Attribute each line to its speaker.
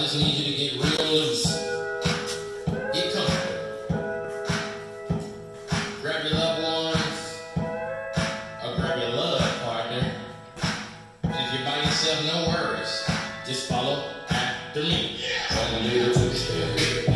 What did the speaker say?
Speaker 1: just need you to get real loose. Get comfortable. Grab your loved ones, or grab your love partner. And if you're by yourself, no worries. Just follow after me. A little too